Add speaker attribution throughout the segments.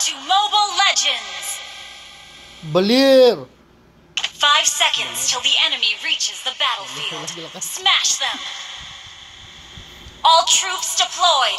Speaker 1: to Mobile Legends!
Speaker 2: Balir!
Speaker 1: 5 seconds till the enemy reaches the battlefield. Smash them! All troops deployed!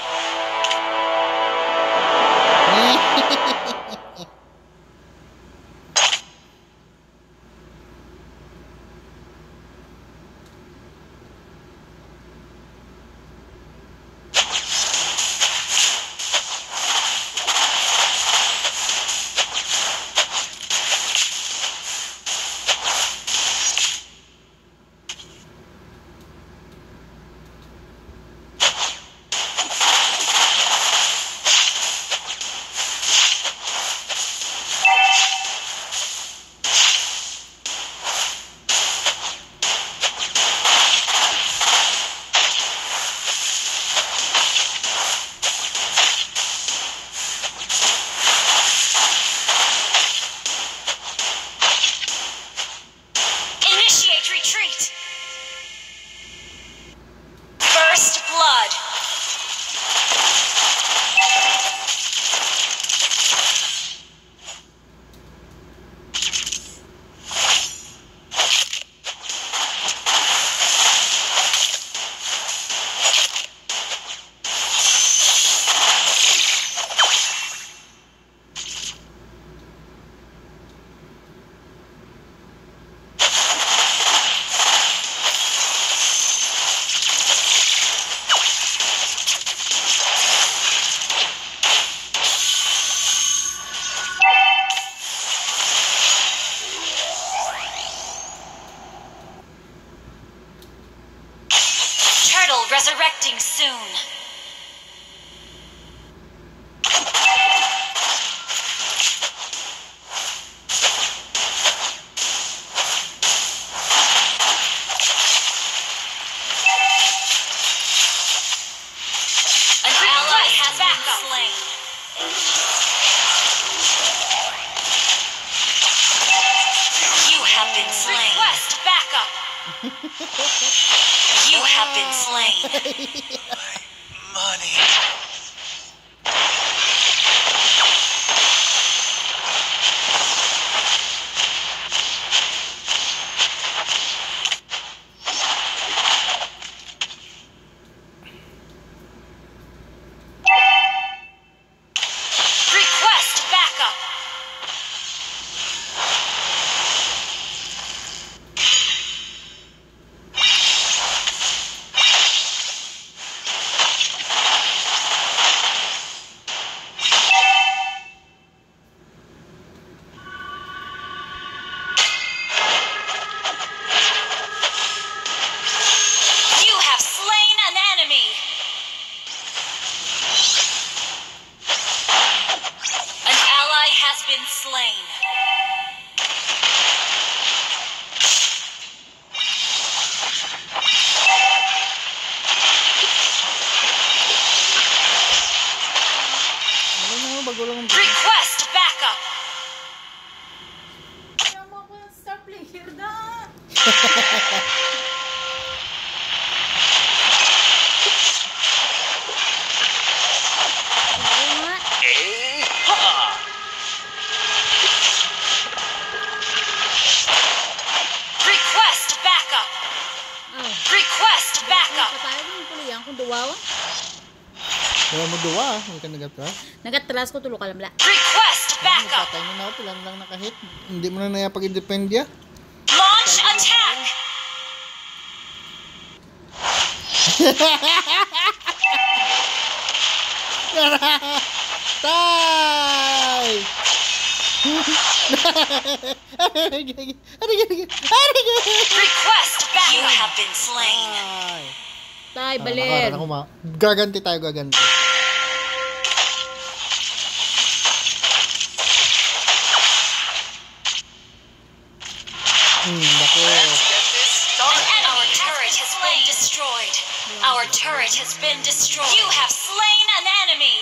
Speaker 1: Retreat! First blood! Resurrecting soon. An ally has been slain. You have been slain. Request backup. You have been slain.
Speaker 3: Money.
Speaker 1: Request backup. Slain. Request backup.
Speaker 4: Stop playing here na.
Speaker 1: Request backup.
Speaker 4: Patay mo tuloy kung duwawa.
Speaker 2: Kaya mo duwa, hindi ka nagatras.
Speaker 4: Nagatras ko tulo ka lang.
Speaker 1: Request backup.
Speaker 2: Patay mo na ako, pilang lang nakahit. Hindi mo na nayapag-independ ya.
Speaker 1: Launch attack.
Speaker 2: Tay!
Speaker 1: Request back. You have been slain.
Speaker 4: Tay, balir.
Speaker 2: Gaganti tayo, gaganti. Bako.
Speaker 1: Our turret has been destroyed. Our turret has been destroyed. You have slain an enemy.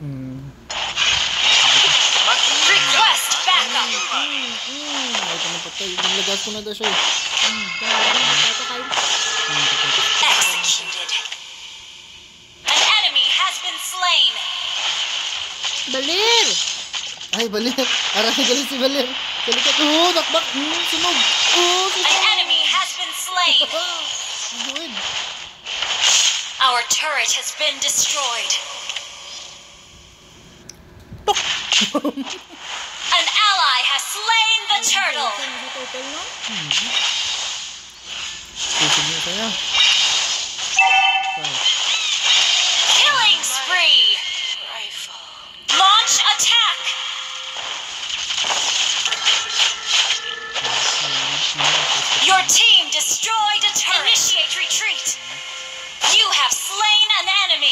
Speaker 1: Request backup.
Speaker 2: Patay. Nalagas ko na daw siya eh.
Speaker 4: Ito kayo.
Speaker 1: Executed. An enemy has been slain.
Speaker 4: Balir!
Speaker 2: Ay, Balir. Aray, galit si Balir. Galit ka. Nakbak. Sunog.
Speaker 1: An
Speaker 2: Sunog.
Speaker 1: enemy has been slain.
Speaker 2: Good.
Speaker 1: Our turret has been destroyed. An ally has slain the turtle.
Speaker 4: Saan sa total, no?
Speaker 2: Pusog niya kaya.
Speaker 1: Killing spree. Launch attack. Your team destroyed a turret. Initiate retreat. You have slain an enemy.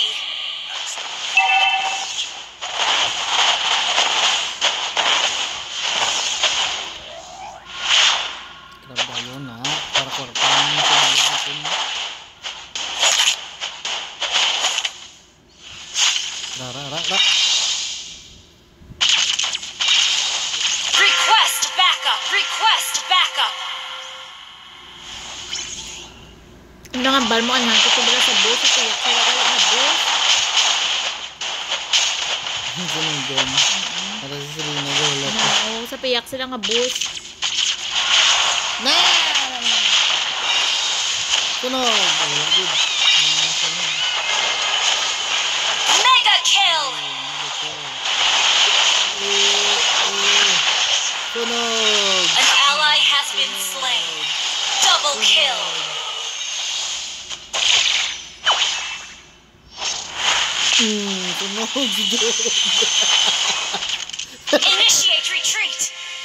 Speaker 2: Grab tayo na. Para kwartahan niya sa mga natin. Ra.
Speaker 1: Request backup. Request backup.
Speaker 4: Ang nangambal mo, anak. Ito ba sa boss? Ito yak sila kayo na boss.
Speaker 2: Ganun din. Para si Selena Gola.
Speaker 4: Oo, sa piyak sila nga boss.
Speaker 2: Na! Sunog! Ay, good. Sunog.
Speaker 1: Mega kill.
Speaker 2: Sunog!
Speaker 1: An ally has been slain. Double kill.
Speaker 2: Sunog!
Speaker 1: Initiate retreat.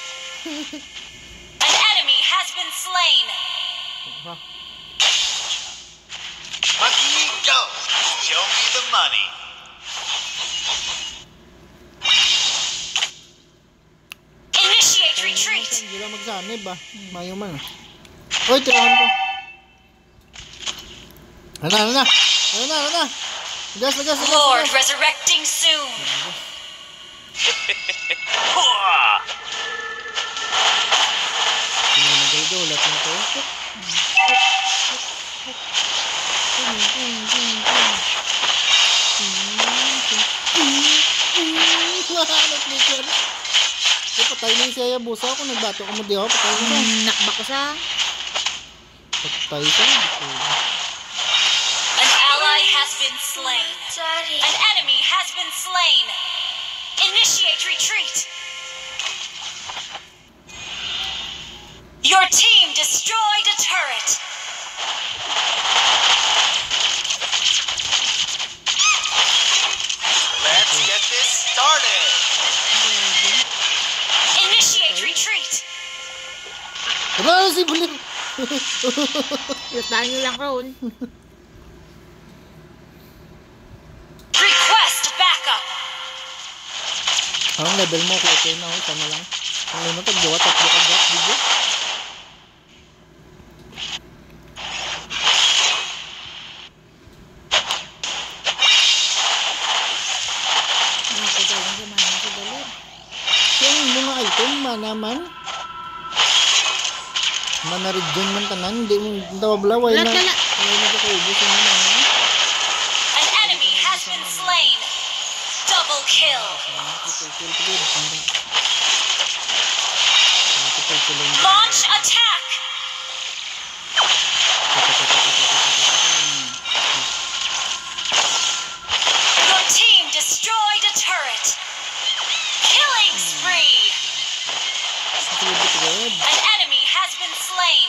Speaker 1: An enemy has been slain.
Speaker 3: Monkey, go! Show me the money.
Speaker 1: Initiate retreat.
Speaker 2: Hindi lang magsanib ah. Mayo man. Uy, tirahan ko. Ano na. Lagas.
Speaker 1: Lord resurrecting soon.
Speaker 2: Pinagagulat na to. Nag-flicker. Patay na yung siya busa ako. Nagbato ko mo di ako. Patay na siya.
Speaker 4: Nakbak ko sa...
Speaker 2: Patay siya.
Speaker 1: An ally has been slain. An enemy has been slain. Initiate retreat. Your team destroyed a turret.
Speaker 3: Let's get this started.
Speaker 1: Initiate retreat.
Speaker 2: Wala si Bulir.
Speaker 4: Lutaan nyo lang roon.
Speaker 1: Request backup.
Speaker 2: Ang level mo, okay na ako. Sama lang. Ang lima taggawa, tatlo ka gat. Diba?
Speaker 4: Nakagaling sa mana sa Balir.
Speaker 2: Yung mga item, manaman. Manaridyon man tanan. Hindi mo tawabla. Wala na.
Speaker 4: Wala.
Speaker 2: Wala na kakaubos yung mga.
Speaker 1: An enemy has been slain. Double kill. Launch attack. Your team destroyed a turret. Killing spree. An enemy has been slain.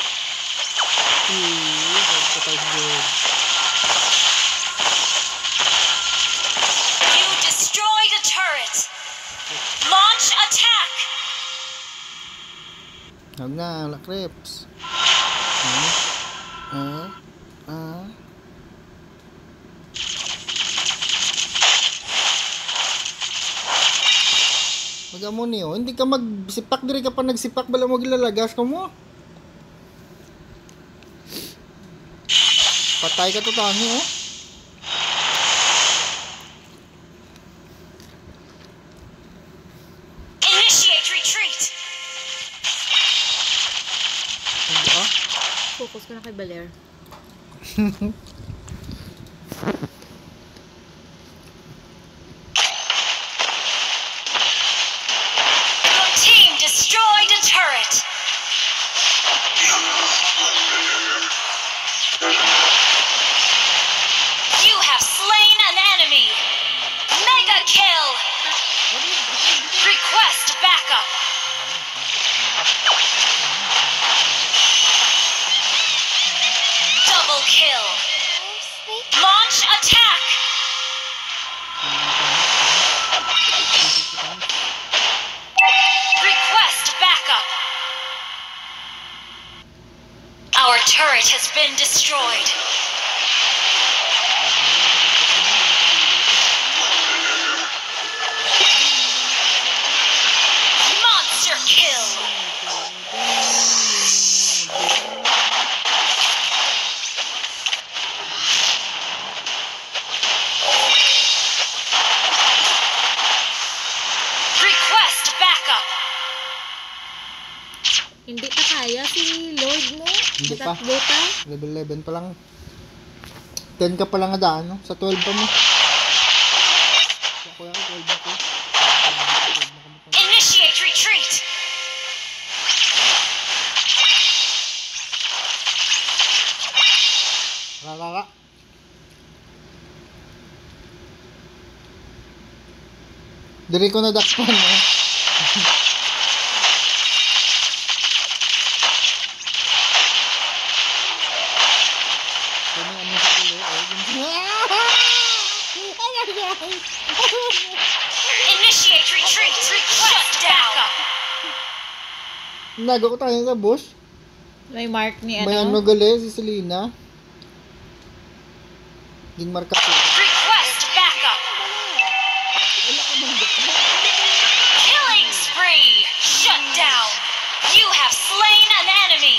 Speaker 1: You destroyed a turret. Launch attack.
Speaker 2: Huwag na, wala creeps. Mag-amo niyo, hindi ka magsipak diri ka pa nagsipak bala mo gilalagas ka mo. Patay ka to tani oh.
Speaker 1: Initiate retreat.
Speaker 4: focus ko na kay Baler.
Speaker 1: Your team destroyed a turret. You have slain an enemy. Mega kill. Request backup. Double kill. Launch attack. Request backup. Our turret has been destroyed. Monster kill. Request backup.
Speaker 4: Hindi ka kaya si Lord mo?
Speaker 2: Hindi pa.
Speaker 4: Natakbuta?
Speaker 2: Level 11 pa lang. 10 ka pa lang nadaan, no? Sa 12 pa mo. Kuya ko, 12 ako.
Speaker 1: Initiate retreat.
Speaker 2: Rarara. Diri ko nadakpan, no? Kami ano sa ulo,
Speaker 1: Initiate retreat. Request backup.
Speaker 2: Nago ko tayo sa bush.
Speaker 4: May mark ni
Speaker 2: May ano gali, si Selena. Ging marka ko.
Speaker 1: Request backup. Killing spree. Shut down. You have slain an enemy.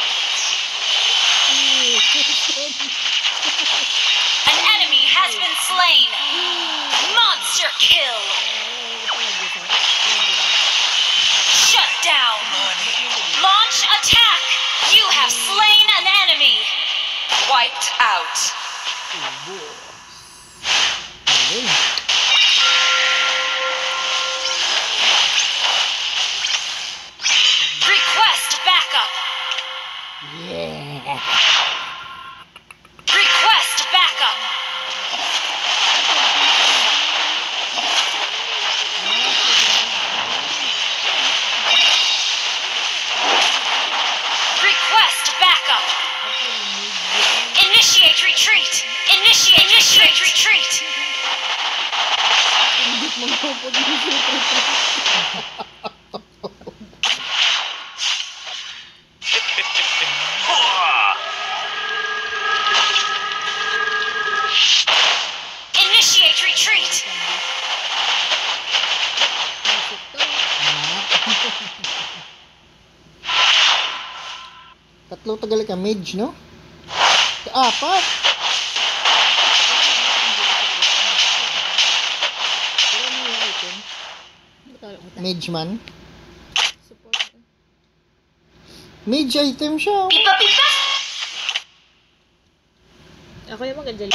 Speaker 1: An enemy has been slain. Monster kill. Shut down. Launch attack. You have slain an enemy. Wiped out.
Speaker 2: Ayun.
Speaker 1: Request backup.
Speaker 2: Yeah.
Speaker 1: Request backup. Request backup. Initiate retreat. Initiate retreat. Initiate retreat.
Speaker 2: Tatlo tagal ka mage, no? Apat. Mage man. Mage item siya.
Speaker 1: Pipa pipa.
Speaker 4: Ako yung magandali.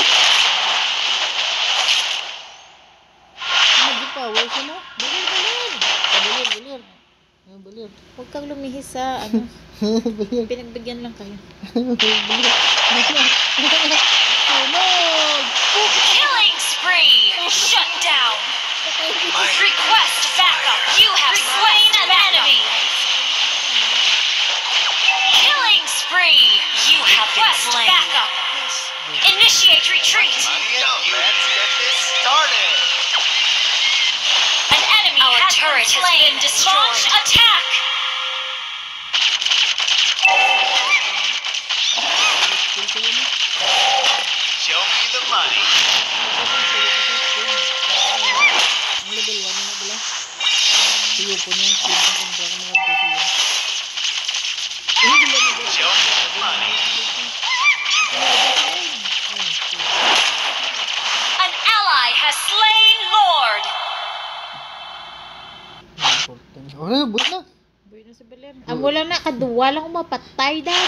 Speaker 2: Magic power siya, no? Balir. Balir.
Speaker 4: Huwag kang lumihis sa ano.
Speaker 2: Balir.
Speaker 4: Pinagbigyan lang kayo.
Speaker 2: Sunog!
Speaker 1: Killing spree. Shut down. Request backup. You have slain an enemy. Killing spree. You have been slain. Backup. Initiate retreat.
Speaker 3: Let's get this started.
Speaker 1: An enemy turret has been destroyed. Launch attack.
Speaker 3: Show me the money.
Speaker 2: Ang level 1 na pala. Siyo po niya. Siyo po kontra ka mga ito siyo.
Speaker 3: Show me the money.
Speaker 1: An ally has slain Lord.
Speaker 2: Oh, buat na.
Speaker 4: Boy na sa baler. Amo lang na, kaduwa lang ako mapatay, dad.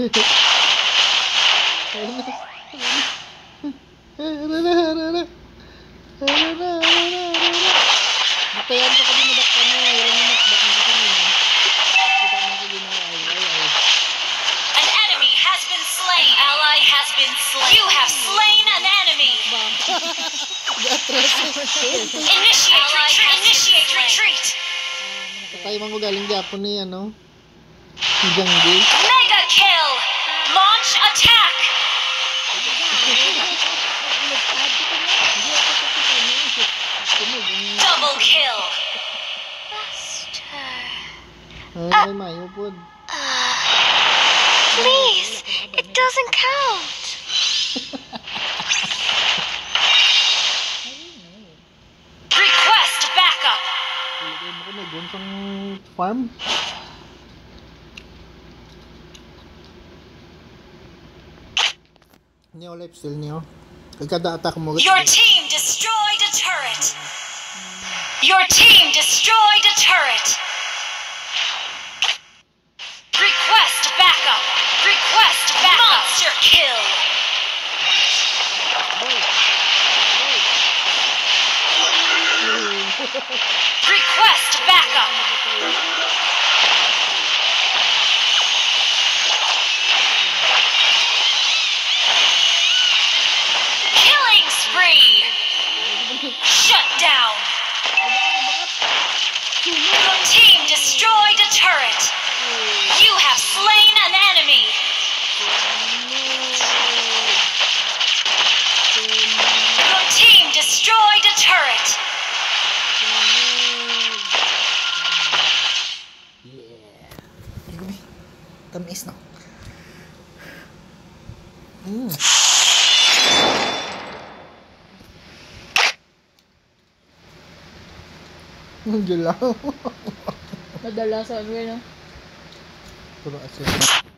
Speaker 2: Natayan pa kami na bakta mo. Walang namakbak na kami. Kita mo ko ginawa. Ay.
Speaker 1: An enemy has been slain. An ally has been slain. You have slain an enemy.
Speaker 2: Gatras.
Speaker 1: Initiate retreat. Initiate retreat.
Speaker 2: Patay man ko galing Japon ni ano. Si Janggi.
Speaker 1: Mega kill. Launch attack. Double kill.
Speaker 2: Ay, mayo po.
Speaker 1: Please, it doesn't count. Request backup.
Speaker 2: Pilipin mo ko na doon sa farm. Niyo lifesteal niyo. Kada attack mo.
Speaker 1: Your team destroyed a turret. Your team destroyed a turret. Request backup. Request backup. Monster kill. Request backup. Killing spree. Shut down. Your team destroyed a turret. You have slain an enemy. Your team destroyed a turret.
Speaker 2: Tamis na. Ang gulaw.
Speaker 4: Madala sa ano yun, no?
Speaker 2: Puro asin.